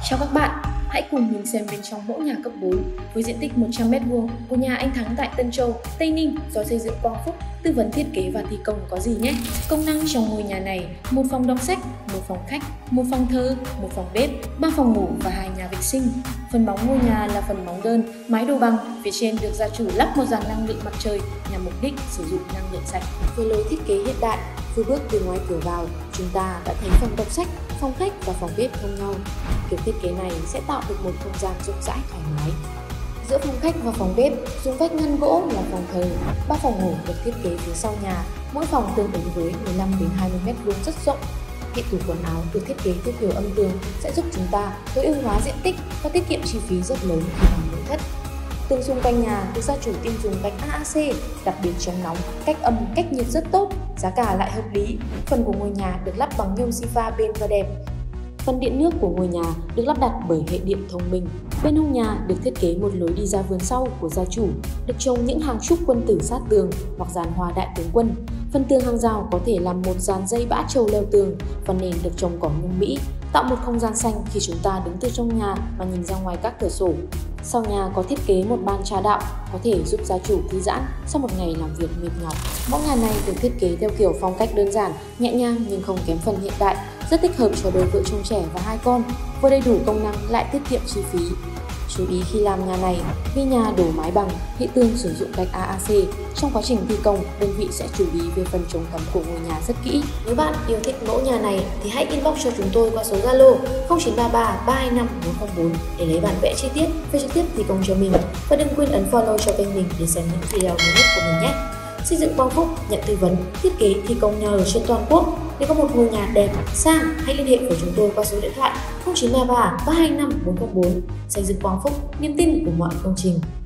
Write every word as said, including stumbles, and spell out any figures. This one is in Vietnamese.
Chào các bạn, hãy cùng mình xem bên trong mẫu nhà cấp bốn với diện tích một trăm mét vuông của nhà anh Thắng tại Tân Châu, Tây Ninh do xây dựng Quang Phúc tư vấn thiết kế và thi công có gì nhé. Công năng trong ngôi nhà này: một phòng đọc sách, một phòng khách, một phòng thờ, một phòng bếp, ba phòng ngủ và hai nhà vệ sinh. Phần móng ngôi nhà là phần móng đơn, mái đồ bằng, phía trên được gia chủ lắp một dàn năng lượng mặt trời nhằm mục đích sử dụng năng lượng sạch. Với lối thiết kế hiện đại, vừa bước từ ngoài cửa vào, chúng ta đã thấy phòng đọc sách, phòng khách và phòng bếp thông nhau. Kiểu thiết kế này sẽ tạo được một không gian rộng rãi thoải mái. Giữa phòng khách và phòng bếp, dùng vách ngăn gỗ là phòng thờ, ba phòng ngủ được thiết kế phía sau nhà, mỗi phòng tương ứng với mười lăm đến hai mươi mét vuông rất rộng. Hệ tủ quần áo được thiết kế theo kiểu âm tường sẽ giúp chúng ta tối ưu hóa diện tích và tiết kiệm chi phí rất lớn khi làm nội thất. Tường xung quanh nhà được gia chủ tin dùng gạch a a xê, đặc biệt chống nóng, cách âm, cách nhiệt rất tốt, giá cả lại hợp lý. Phần của ngôi nhà được lắp bằng nhôm xi pha bền và đẹp. Phần điện nước của ngôi nhà được lắp đặt bởi hệ điện thông minh. Bên hông nhà được thiết kế một lối đi ra vườn sau của gia chủ, được trồng những hàng trúc quân tử sát tường hoặc dàn hoa đại tướng quân. Phần tường hàng rào có thể làm một dàn dây bã trầu leo tường và nền được trồng cỏ nhung Mỹ, tạo một không gian xanh khi chúng ta đứng từ trong nhà mà nhìn ra ngoài các cửa sổ. Sau nhà có thiết kế một ban trà đạo, có thể giúp gia chủ thư giãn sau một ngày làm việc mệt nhọc. Mẫu nhà này được thiết kế theo kiểu phong cách đơn giản, nhẹ nhàng nhưng không kém phần hiện đại, rất thích hợp cho đôi vợ chồng trẻ và hai con, vừa đầy đủ công năng lại tiết kiệm chi phí. Chú ý khi làm nhà này, vì nhà đổ mái bằng, hệ tường sử dụng gạch a a xê, trong quá trình thi công, đơn vị sẽ chú ý về phần chống thấm của ngôi nhà rất kỹ. Nếu bạn yêu thích mẫu nhà này thì hãy inbox cho chúng tôi qua số Zalo không chín ba ba ba hai năm bốn không bốn để lấy bản vẽ chi tiết về trực tiếp thi công cho mình. Và đừng quên ấn follow cho kênh mình để xem những video mới nhất của mình nhé. Xây dựng Quang Phúc nhận tư vấn, thiết kế, thi công nhà ở trên toàn quốc. Nếu có một ngôi nhà đẹp, sang, hãy liên hệ với chúng tôi qua số điện thoại không chín ba ba ba hai năm bốn không bốn. Xây dựng Quang Phúc, niềm tin của mọi công trình.